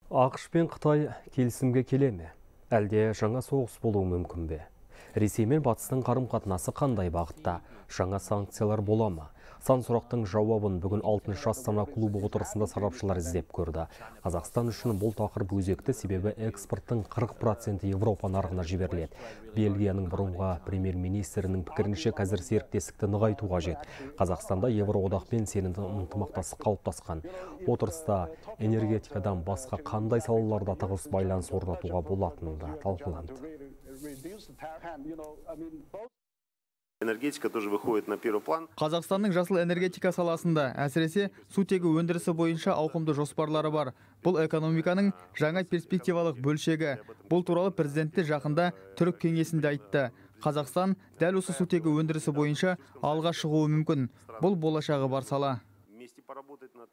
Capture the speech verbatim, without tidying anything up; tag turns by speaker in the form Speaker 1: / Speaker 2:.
Speaker 1: ақш пен Қытай келісімге келе ме? Әлде жаңа соғыс болуы мүмкін бе? Ресей мен Батыстың қарым-қатынасы қандай бағытта? Жаңа санкциялар бола ма? Сан сұрақтың жауабын бүгін алтыншы Астана клубы отырысында сарапшылар іздеп көрді. Қазақстан үшін бұл тақырып өзекті, себебі экспорттың қырық проценті Европа нарығына жіберіледі. Бельгияның бұрынғы премьер-министрінің пікірінше қазір серіктестікті нығайту қажет. Қазақстанда Евроодақпен сенімді ынтымақтастық қалыптасқан. Отырыста энергетикадан басқа қандай салаларда тығыз байланыс орнатуға болатыны да талқыланды.
Speaker 2: Энергетика тоже выходит на первый план.
Speaker 3: Қазақстанның жасыл энергетика саласында, әсіресе сутегі өндірісі бойынша ауқымды жоспарлары бар. Бұл экономиканың жаңа перспективалық бөлшегі. Бұл туралы президенті жақында түрік кеңесінде айтты. Қазақстан дәл осы сутегі өндірісі бойынша алға шығуы мүмкін. Бұл болашағы бар сала.